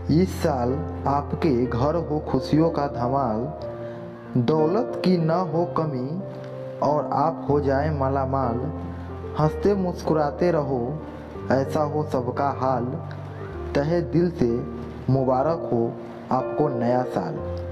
इस साल आपके घर हो खुशियों का धमाल, दौलत की न हो कमी और आप हो जाए मालामाल। हंसते मुस्कुराते रहो, ऐसा हो सबका हाल। तहे दिल से मुबारक हो आपको नया साल।